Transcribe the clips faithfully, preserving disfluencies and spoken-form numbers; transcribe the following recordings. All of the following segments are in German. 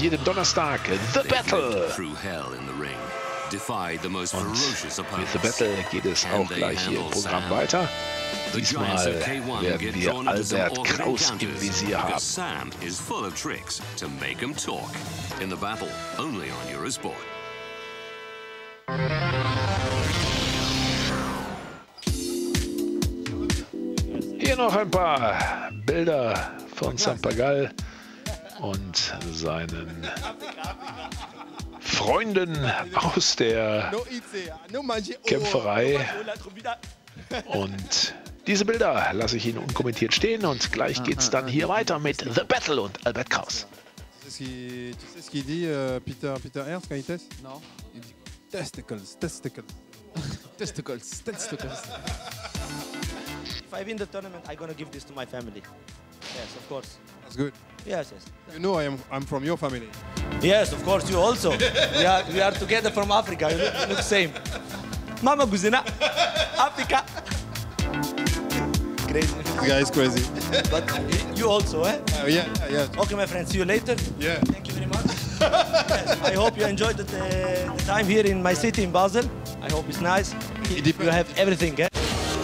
jeden Donnerstag The Battle. Und mit The Battle geht es auch gleich hier im Programm weiter. Diesmal werden wir Albert Kraus im Visier haben. Sam is full of tricks to make him talk. In The Battle, only on Eurosport. Hier noch ein paar Bilder von Sampagal und seinen Freunden aus der Kämpferei. Und diese Bilder lasse ich Ihnen unkommentiert stehen und gleich geht's dann hier weiter mit The Battle und Albert Kraus. Tu sais ce qu'il dit, euh, Peter, Peter Ernst, quand il teste? Non. Il dit Testicles, testicles. testicles, testicles. If I win the tournament, I'm gonna give this to my family. Yes, of course. That's good. Yes, yes. You know I am, I'm from your family. Yes, of course, you also. we, are, we are together from Africa, you look, you look same. Mama Guzina, Africa. Crazy. This guy is crazy. But you also, eh? Uh, yeah, yeah. Okay, my friend, see you later. Yeah. Thank you very much. Yes, I hope you enjoyed the, the time here in my city, in Basel. I hope it's nice. It You have everything, eh?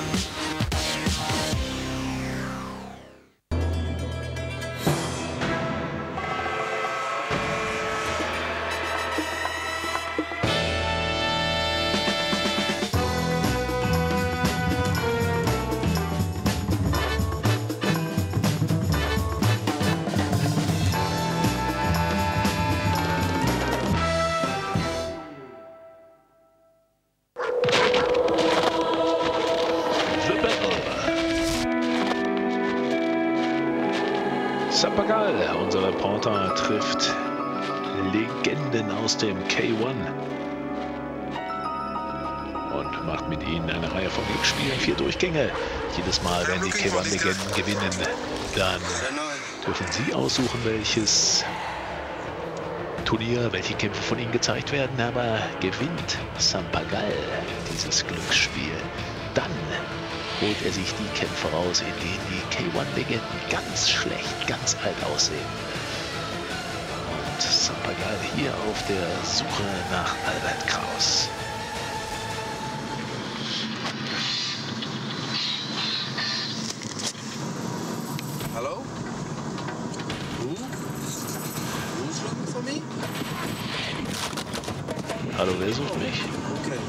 Sampagal, unser Reporter, trifft Legenden aus dem K eins und macht mit ihnen eine Reihe von Glücksspielen, vier Durchgänge. Jedes Mal, wenn die K eins-Legenden gewinnen, dann dürfen sie aussuchen, welches Turnier, welche Kämpfe von ihnen gezeigt werden, aber gewinnt Sampagal dieses Glücksspiel, dann holt er sich die Kämpfe raus, in denen die K eins-Legenden ganz schlecht, ganz alt aussehen. Und Sampagal hier auf der Suche nach Albert Kraus. Hallo? Who? Who's looking for me? Hallo, wer sucht mich? Okay.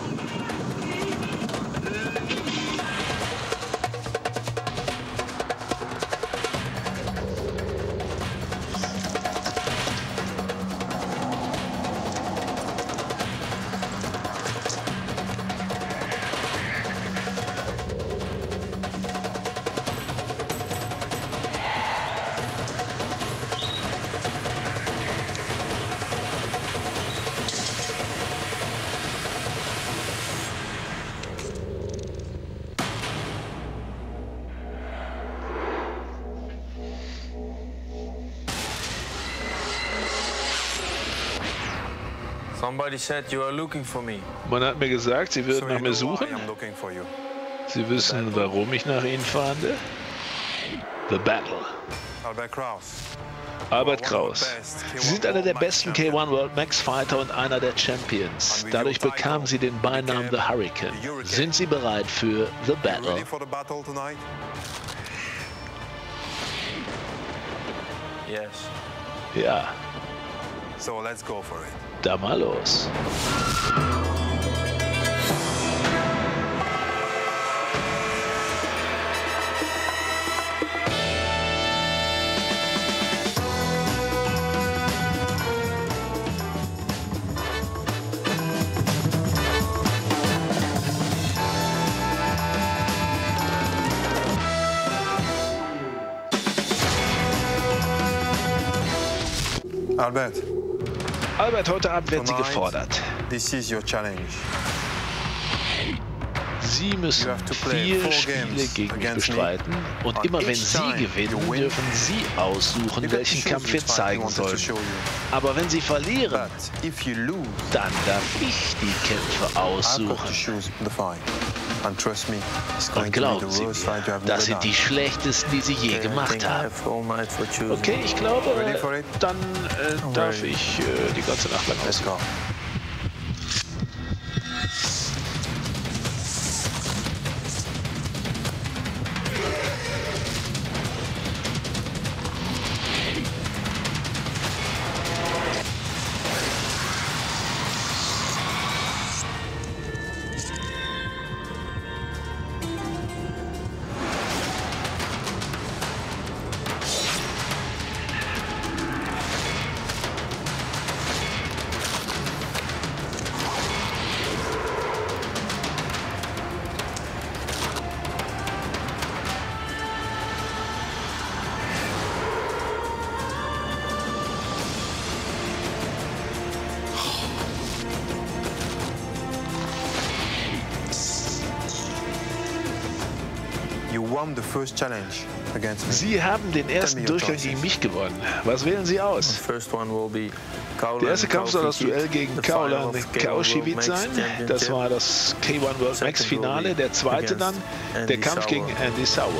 Somebody said you are looking for me. Man hat mir gesagt, sie würden So nach you mir know why suchen. I'm looking for you. Sie wissen, warum ich nach ihnen fahnde? The Battle. Albert Kraus. Albert Kraus. Sie sind einer der besten K eins World Max Fighter und einer der Champions. Dadurch bekamen sie den Beinamen The Hurricane. Sind Sie bereit für The Battle? Ready for the battle tonight? Yes. Ja, So let's go for it. da mal los. Albert, Albert, heute Abend werden Sie gefordert. this is your challenge. Sie müssen vier Spiele gegen mich bestreiten und immer wenn Sie gewinnen, dürfen Sie aussuchen, welchen Kampf wir zeigen sollen. Aber wenn Sie verlieren, But if you lose, dann darf ich die Kämpfe I've got to aussuchen. choose the fight. And trust me, it's Und going to be glauben the Sie worst fight you mir, have das never sind die done. schlechtesten, die Sie je gemacht haben. Okay, ich glaube, Ready for it? dann äh, darf ich äh, die ganze Nacht lang Let's ausgehen. go. You won the first challenge against me. Sie haben den ersten Durchgang gegen mich gewonnen. Was wählen Sie aus? Der erste Kampf soll das Duell gegen Kaulan Kaushivit sein. Das war das K eins World Max Finale. Der zweite dann der Kampf gegen Andy Sauer.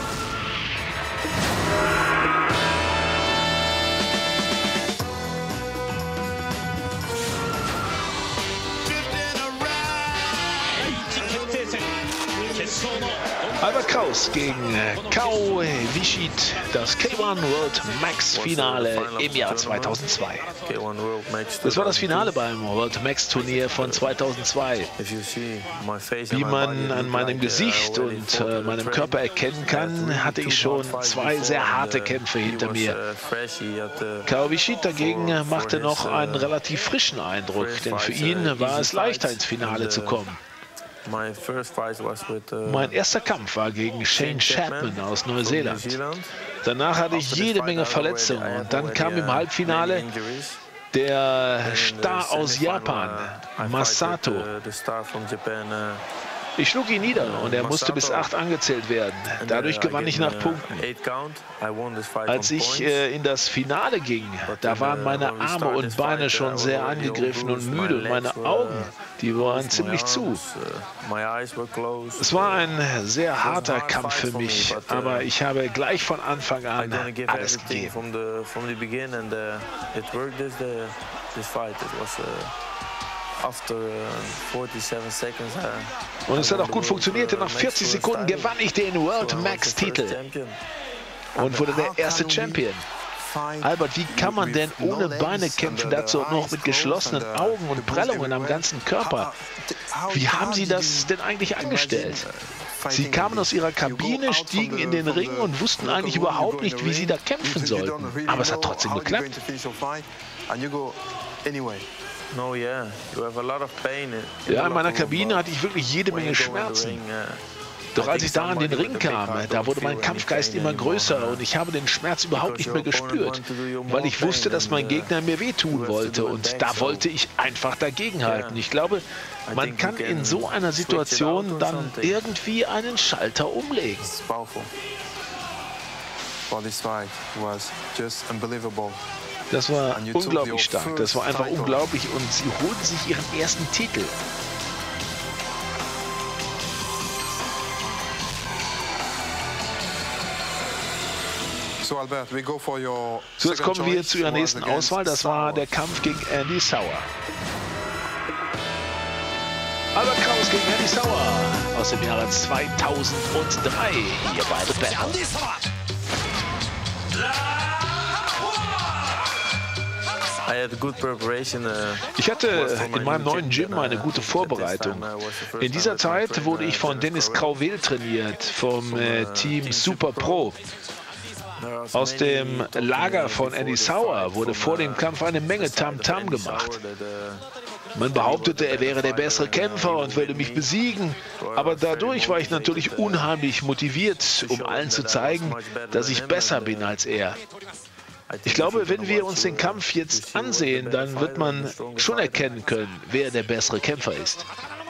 Albert Kraus gegen Kao Wischid, das K eins World Max Finale im Jahr zweitausendzwei. Das war das Finale beim World Max Turnier von zweitausendzwei. Wie man an meinem Gesicht und äh, meinem Körper erkennen kann, hatte ich schon zwei sehr harte Kämpfe hinter mir. Kao Wischid dagegen machte noch einen relativ frischen Eindruck, denn für ihn war es leichter ins Finale zu kommen. Mein erster Kampf war gegen Shane Chapman aus Neuseeland. Danach hatte ich jede Menge Verletzungen und dann kam im Halbfinale der Star aus Japan, Masato. Ich schlug ihn nieder und er musste bis acht angezählt werden. Dadurch gewann ich nach Punkten. Als ich äh, in das Finale ging, da waren meine Arme und Beine schon sehr angegriffen und müde und meine Augen, die waren ziemlich zu. Es war ein sehr harter Kampf für mich, aber ich habe gleich von Anfang an alles gegeben. Und es hat auch gut funktioniert, denn nach vierzig Sekunden gewann ich den World Max-Titel und wurde der erste Champion. Albert, wie kann man denn ohne Beine kämpfen, dazu auch noch mit geschlossenen Augen und Prellungen am ganzen Körper? Wie haben Sie das denn eigentlich angestellt? Sie kamen aus ihrer Kabine, stiegen in den Ring und wussten eigentlich überhaupt nicht, wie sie da kämpfen sollten. Aber es hat trotzdem geklappt. Ja, in meiner Kabine hatte ich wirklich jede Menge Schmerzen. Doch als ich da an den Ring kam, da wurde mein Kampfgeist immer größer und ich habe den Schmerz überhaupt nicht mehr gespürt, weil ich wusste, dass mein Gegner mir wehtun wollte und da wollte ich einfach dagegenhalten. Ich glaube, man kann in so einer Situation dann irgendwie einen Schalter umlegen. Das war unglaublich stark, das war einfach unglaublich und sie holten sich ihren ersten Titel. So, Albert, we go for your so, jetzt kommen wir zu ihrer nächsten Auswahl, das war der Kampf gegen Andy Sauer. Albert Kraus gegen Andy Sauer aus dem Jahre zweitausenddrei, hier bei The Battle. Ich hatte in meinem neuen Gym eine gute Vorbereitung. In dieser Zeit wurde ich von Dennis Krauvel trainiert, vom äh, Team Super Pro. Aus dem Lager von Andy Sauer wurde vor dem Kampf eine Menge Tamtam gemacht. Man behauptete, er wäre der bessere Kämpfer und würde mich besiegen, aber dadurch war ich natürlich unheimlich motiviert, um allen zu zeigen, dass ich besser bin als er. Ich glaube, wenn wir uns den Kampf jetzt ansehen, dann wird man schon erkennen können, wer der bessere Kämpfer ist.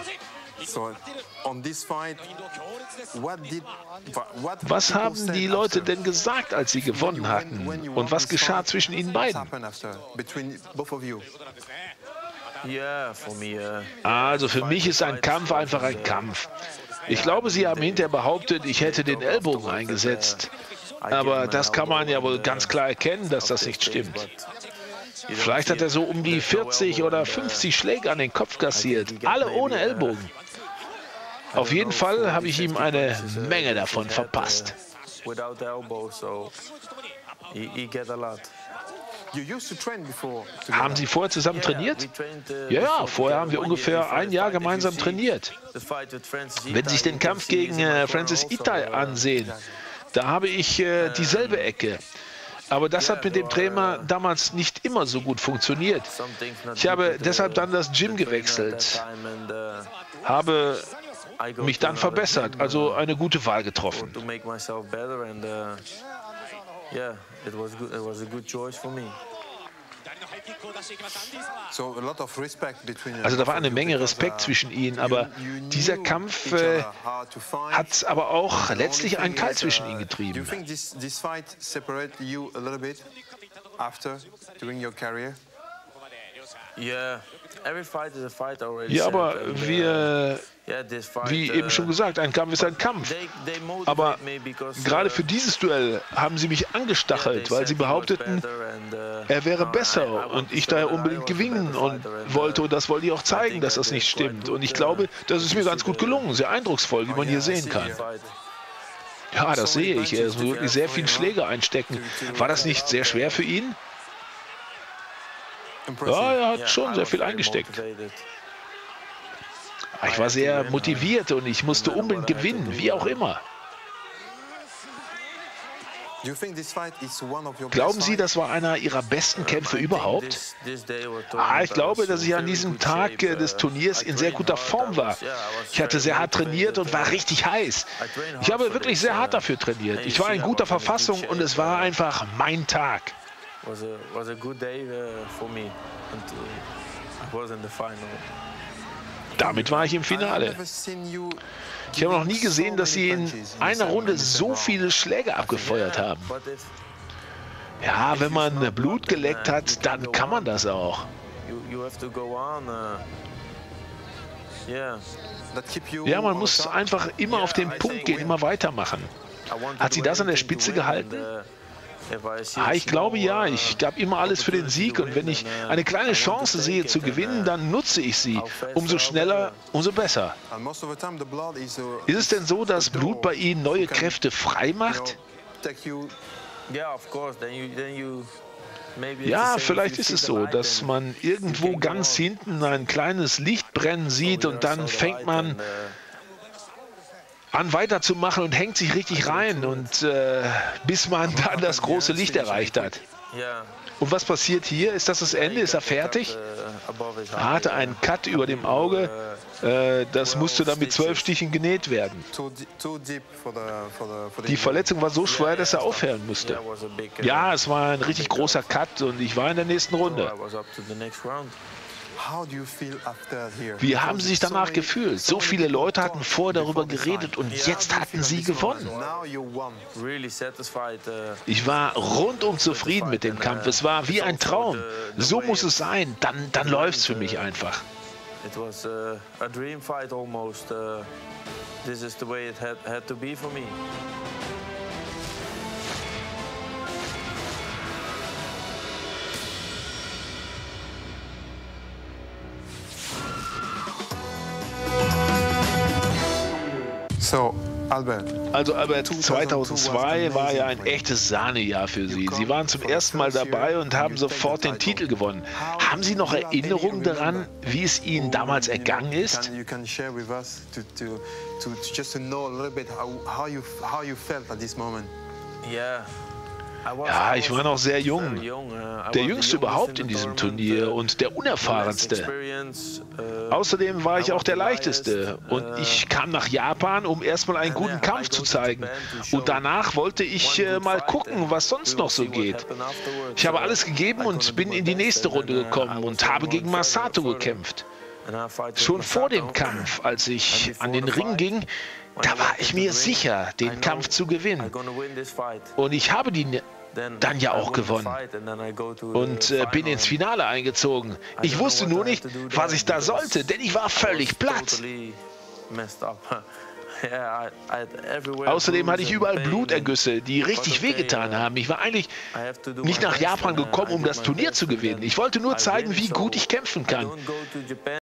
Was haben die Leute denn gesagt, als sie gewonnen hatten? Und was geschah zwischen ihnen beiden? Also für mich ist ein Kampf einfach ein Kampf. Ich glaube, sie haben hinterher behauptet, ich hätte den Ellbogen eingesetzt. Aber das kann man ja wohl ganz klar erkennen, dass das nicht stimmt. Vielleicht hat er so um die vierzig oder fünfzig Schläge an den Kopf kassiert, alle ohne Ellbogen. Auf jeden Fall habe ich ihm eine Menge davon verpasst. Haben Sie vorher zusammen trainiert? Ja, ja, vorher haben wir ungefähr ein Jahr gemeinsam trainiert. Wenn Sie sich den Kampf gegen äh, Francis Itai ansehen, da habe ich äh, dieselbe Ecke. Aber das hat mit dem Trainer damals nicht immer so gut funktioniert. Ich habe deshalb dann das Gym gewechselt, habe mich dann verbessert, also eine gute Wahl getroffen. Also da war eine Menge Respekt zwischen ihnen, aber dieser Kampf äh, hat aber auch letztlich einen Keil zwischen ihnen getrieben. Ja, aber wir, wie eben schon gesagt, ein Kampf ist ein Kampf. Aber gerade für dieses Duell haben sie mich angestachelt, weil sie behaupteten, er wäre besser und ich daher unbedingt gewinnen und wollte, und das wollte ich auch zeigen, dass das nicht stimmt. Und ich glaube, das ist mir ganz gut gelungen, sehr eindrucksvoll, wie man hier sehen kann. Ja, das sehe ich. Er muss wirklich sehr viele Schläge einstecken. War das nicht sehr schwer für ihn? Ja, er hat schon sehr viel eingesteckt. Ich war sehr motiviert und ich musste unbedingt gewinnen, wie auch immer. Glauben Sie, das war einer Ihrer besten Kämpfe überhaupt? Ah, ich glaube, dass ich an diesem Tag des Turniers in sehr guter Form war. Ich hatte sehr hart trainiert und war richtig heiß. Ich habe wirklich sehr hart dafür trainiert. Ich war in guter Verfassung und es war einfach mein Tag. Damit war ich im Finale. Ich habe noch nie gesehen, dass Sie in einer Runde so viele Schläge abgefeuert haben. Ja, wenn man Blut geleckt hat, dann kann man das auch. Ja, man muss einfach immer auf den Punkt gehen, immer weitermachen. Hat sie das an der Spitze gehalten? Ah, ich glaube ja, ich gab immer alles für den Sieg und wenn ich eine kleine Chance sehe zu gewinnen, dann nutze ich sie. Umso schneller, umso besser. Ist es denn so, dass Blut bei Ihnen neue Kräfte frei macht? Ja, vielleicht ist es so, dass man irgendwo ganz hinten ein kleines Licht brennen sieht und dann fängt man an weiterzumachen und hängt sich richtig rein, und äh, bis man dann das große Licht erreicht hat. Und was passiert hier? Ist das das Ende? Ist er fertig? Er hatte einen Cut über dem Auge. Äh, das musste dann mit zwölf Stichen genäht werden. Die Verletzung war so schwer, dass er aufhören musste. Ja, es war ein richtig großer Cut und ich war in der nächsten Runde. Wie haben Sie sich danach gefühlt? So viele Leute hatten vorher darüber geredet und jetzt hatten Sie gewonnen. Ich war rundum zufrieden mit dem Kampf. Es war wie ein Traum. So muss es sein. Dann, dann läuft es für mich einfach. So, Albert. Also Albert, zweitausendzwei war ja ein echtes Sahnejahr für Sie. Sie waren zum ersten Mal dabei und haben sofort den Titel gewonnen. Haben Sie noch Erinnerungen daran, wie es Ihnen damals ergangen ist? Ja, ich war noch sehr jung. Der Jüngste überhaupt in diesem Turnier und der Unerfahrenste. Außerdem war ich auch der Leichteste. Und ich kam nach Japan, um erstmal einen guten Kampf zu zeigen. Und danach wollte ich äh, mal gucken, was sonst noch so geht. Ich habe alles gegeben und bin in die nächste Runde gekommen und habe gegen Masato gekämpft. Schon vor dem Kampf, als ich an den Ring ging, da war ich mir sicher, den Kampf zu gewinnen. Und ich habe die dann ja auch gewonnen. Und äh, bin ins Finale eingezogen. Ich wusste nur nicht, was ich da sollte, denn ich war völlig platt. Außerdem hatte ich überall Blutergüsse, die richtig wehgetan haben. Ich war eigentlich nicht nach Japan gekommen, um das Turnier zu gewinnen. Ich wollte nur zeigen, wie gut ich kämpfen kann.